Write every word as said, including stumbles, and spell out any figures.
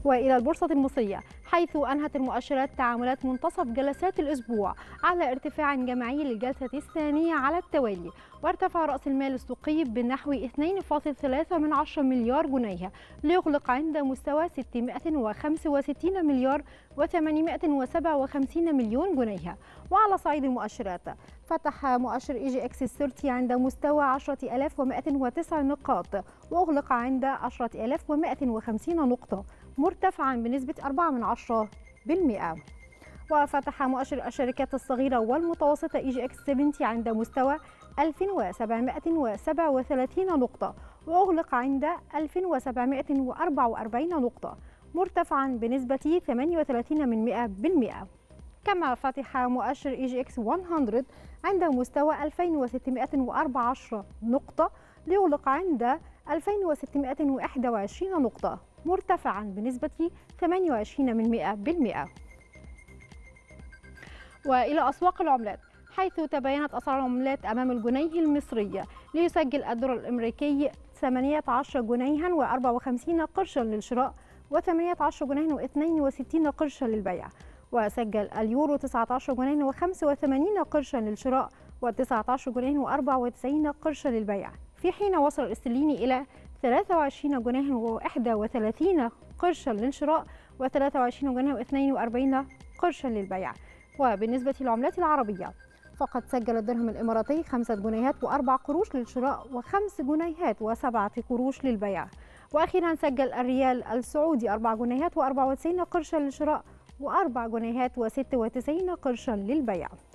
وإلى البورصة المصرية، حيث أنهت المؤشرات تعاملات منتصف جلسات الأسبوع على ارتفاع جماعي للجلسة الثانية على التوالي، وارتفع رأس المال السوقي بنحو اثنين فاصلة ثلاثة مليار جنيه ليغلق عند مستوى ستمائة وخمسة وستين مليار وثمانمائة وسبعة وخمسين مليون جنيه. وعلى صعيد المؤشرات، فتح مؤشر إي جي إكس ثلاثين عند مستوى عشرة آلاف ومائة وتسع نقاط، وأغلق عند عشرة آلاف ومائة وخمسين نقطة، مرتفعا بنسبة أربعة من عشرة بالمئة. وفتح مؤشر الشركات الصغيرة والمتوسطة إي جي إكس سبعين عند مستوى ألف وسبعمائة وسبعة وثلاثين نقطة، وأغلق عند ألف وسبعمائة وأربعة وأربعين نقطة، مرتفعا بنسبة ثمانية وثلاثين من مئة بالمئة. كما فتح مؤشر إي جي إكس مئة عند مستوى ألفين وستمائة وأربعة عشر نقطة، ليغلق عند ألفين وستمائة وواحد وعشرين نقطة، مرتفعا بنسبة ثمانية وعشرين من مئة بالمئة. وإلى أسواق العملات، حيث تباينت أسعار العملات أمام الجنيه المصري، ليسجل الدولار الأمريكي ثمانية عشر جنيها وأربعة وخمسين قرشا للشراء وثمانية عشر جنيها واثنين وستين قرشا للبيع، وسجل اليورو تسعة عشر جنيها وخمسة وثمانين قرشا للشراء وتسعة عشر جنيها وأربعة وتسعين قرشا للبيع، في حين وصل الاسترليني إلى ثلاثة وعشرين جنيها وواحد وثلاثين قرشا للشراء وثلاثة وعشرين جنيها واثنين وأربعين قرشا للبيع. وبالنسبة للعملات العربية، فقد سجل الدرهم الإماراتي خمسة جنيهات وأربع قروش للشراء وخمس جنيهات وسبعة قروش للبيع. وأخيرا سجل الريال السعودي أربع جنيهات وأربعة وتسعين قرشا للشراء وأربع جنيهات وستة وتسعين قرشا للبيع.